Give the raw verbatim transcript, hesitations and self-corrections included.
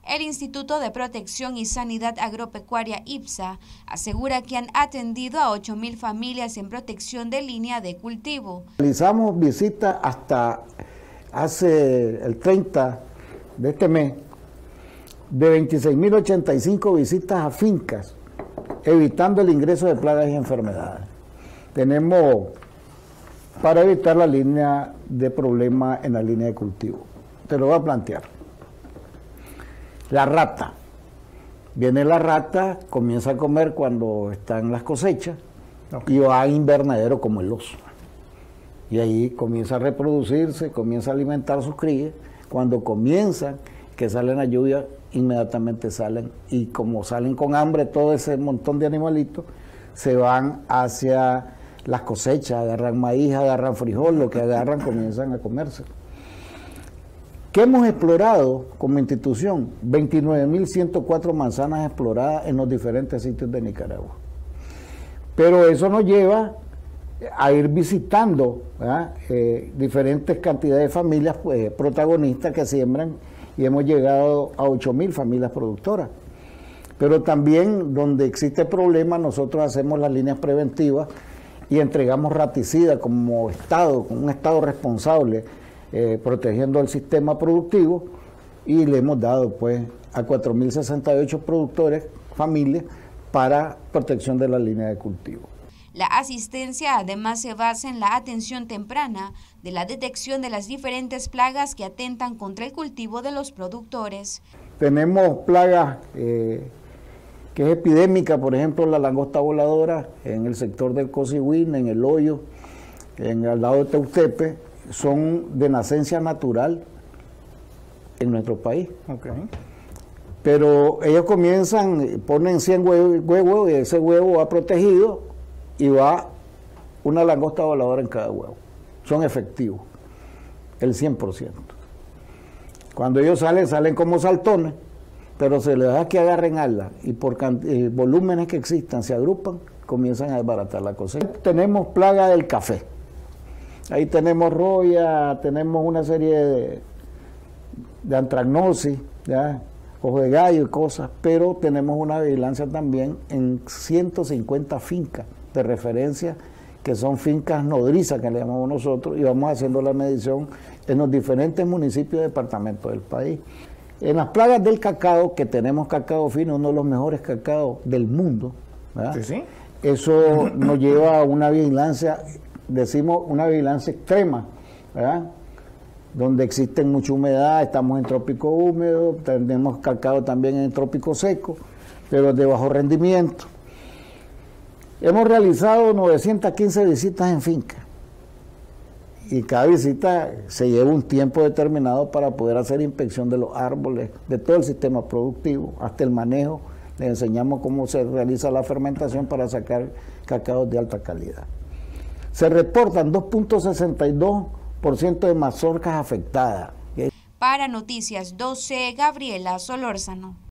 El Instituto de Protección y Sanidad Agropecuaria IPSA asegura que han atendido a ocho mil familias en protección de línea de cultivo. Realizamos visitas hasta hace el treinta de este mes de veintiséis mil ochenta y cinco visitas a fincas, evitando el ingreso de plagas y enfermedades. Tenemos para evitar la línea de problemas en la línea de cultivo. Te lo voy a plantear. La rata. Viene la rata, comienza a comer cuando están las cosechas, okay, y va a invernadero como el oso. Y ahí comienza a reproducirse, comienza a alimentar sus crías. Cuando comienzan, que salen la lluvia, inmediatamente salen. Y como salen con hambre, todo ese montón de animalitos se van hacia las cosechas, agarran maíz, agarran frijol, lo que agarran comienzan a comerse. ¿Qué hemos explorado como institución? veintinueve mil ciento cuatro manzanas exploradas en los diferentes sitios de Nicaragua. Pero eso nos lleva a ir visitando eh, diferentes cantidades de familias pues, protagonistas que siembran, y hemos llegado a ocho mil familias productoras. Pero también donde existe problema, nosotros hacemos las líneas preventivas y entregamos raticida como Estado, como un Estado responsable, Eh, protegiendo el sistema productivo, y le hemos dado pues a cuatro mil sesenta y ocho productores, familias, para protección de la línea de cultivo. La asistencia además se basa en la atención temprana de la detección de las diferentes plagas que atentan contra el cultivo de los productores. Tenemos plagas eh, que es epidémica, por ejemplo la langosta voladora en el sector del Cosiguín, en el Hoyo, en el lado de Teutepe. Son de nacencia natural en nuestro país. Okay. Pero ellos comienzan, ponen cien huevos, huevos y ese huevo va protegido y va una langosta voladora en cada huevo. Son efectivos, el cien por ciento. Cuando ellos salen, salen como saltones, pero se les da que agarren alas y por eh, volúmenes que existan se agrupan, comienzan a desbaratar la cosecha. Tenemos plaga del café. Ahí tenemos roya, tenemos una serie de, de antragnosis, ¿ya? Ojo de gallo y cosas, pero tenemos una vigilancia también en ciento cincuenta fincas de referencia, que son fincas nodrizas, que le llamamos nosotros, y vamos haciendo la medición en los diferentes municipios y departamentos del país. En las plagas del cacao, que tenemos cacao fino, uno de los mejores cacaos del mundo, ¿verdad? Sí, sí. Eso nos lleva a una vigilancia, decimos una vigilancia extrema, ¿verdad? Donde existe mucha humedad, estamos en trópico húmedo, tenemos cacao también en trópico seco, pero de bajo rendimiento. Hemos realizado novecientas quince visitas en finca, y cada visita se lleva un tiempo determinado para poder hacer inspección de los árboles, de todo el sistema productivo, hasta el manejo. Les enseñamos cómo se realiza la fermentación para sacar cacao de alta calidad. Se reportan dos punto sesenta y dos por ciento de mazorcas afectadas. Para Noticias doce, Gabriela Solórzano.